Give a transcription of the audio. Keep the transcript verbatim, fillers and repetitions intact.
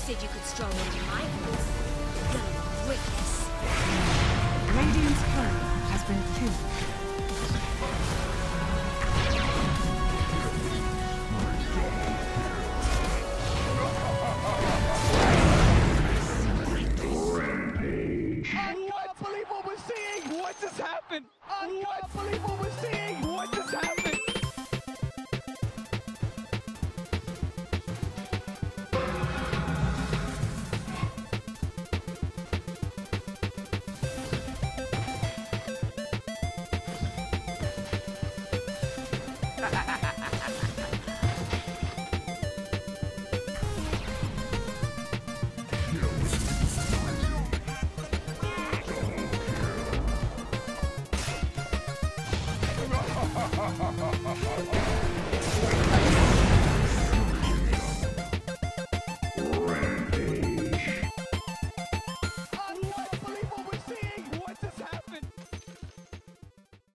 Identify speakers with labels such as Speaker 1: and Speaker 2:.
Speaker 1: said you could stroll into my house. You're gonna regret this.
Speaker 2: Radiant's turret has been killed.
Speaker 3: I can't believe what we're seeing! What just happened? I can't believe what we're seeing! What just happened? Ha ha ha!